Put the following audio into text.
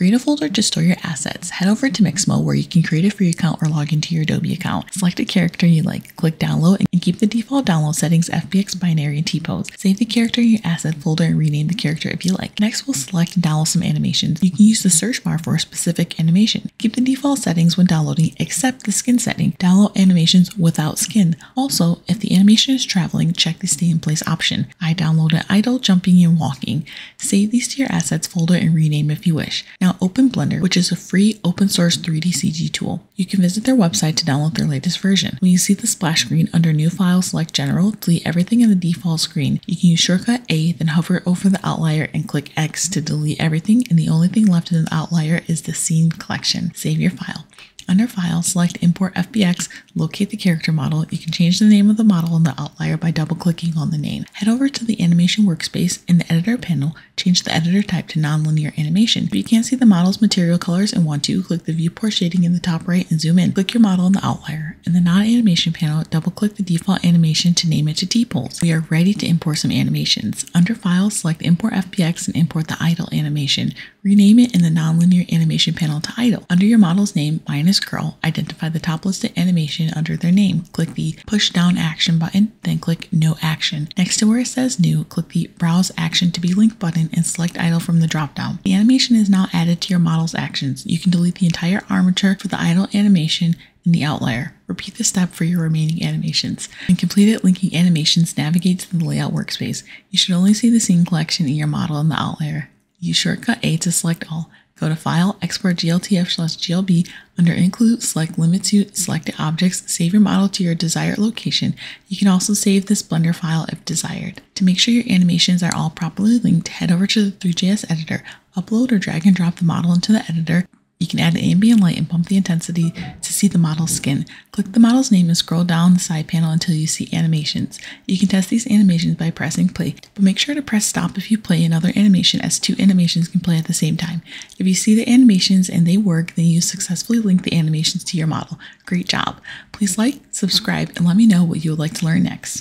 Create a folder to store your assets. Head over to Mixamo where you can create a free account or log into your Adobe account. Select a character you like, click download, and keep the default download settings FBX binary and T-pose. Save the character in your asset folder and rename the character if you like. Next, we'll select and download some animations. You can use the search bar for a specific animation. Keep the default settings when downloading except the skin setting. Download animations without skin. Also, if the animation is traveling, check the stay in place option. I downloaded idle, jumping, and walking. Save these to your assets folder and rename if you wish. Now open Blender, which is a free open source 3D CG tool. You can visit their website to download their latest version. When you see the splash screen under New File, select General, delete everything in the default screen. You can use shortcut A, then hover over the outlier and click X to delete everything, and the only thing left in the outlier is the scene collection. Save your file. Under File, select Import FBX, locate the character model. You can change the name of the model in the outlier by double-clicking on the name. Head over to the Animation Workspace. In the Editor panel, change the editor type to Nonlinear Animation. If you can't see the model's material colors and want to, click the Viewport shading in the top right and zoom in. Click your model in the outlier. In the Non-Animation panel, double-click the default animation to name it to T-pose. We are ready to import some animations. Under File, select Import FBX and import the idle animation. Rename it in the Nonlinear Animation panel to Idle. Under your model's name, -curl, identify the top listed animation under their name. Click the Push Down Action button, then click No Action. Next to where it says New, click the Browse Action to be Linked button and select Idle from the dropdown. The animation is now added to your model's actions. You can delete the entire armature for the idle animation in the outlier. Repeat the step for your remaining animations. When completed, linking animations navigate to the Layout Workspace. You should only see the scene collection in your model in the outlier. Use shortcut A to select all. Go to File, Export GLTF/GLB. Under Include, select Limit to Selected Objects. Save your model to your desired location. You can also save this Blender file if desired. To make sure your animations are all properly linked, head over to the Three.js editor. Upload or drag and drop the model into the editor. You can add ambient light and bump the intensity to see the model's skin. Click the model's name and scroll down the side panel until you see animations. You can test these animations by pressing play, but make sure to press stop if you play another animation, as 2 animations can play at the same time. If you see the animations and they work, then you successfully link the animations to your model. Great job. Please like, subscribe, and let me know what you would like to learn next.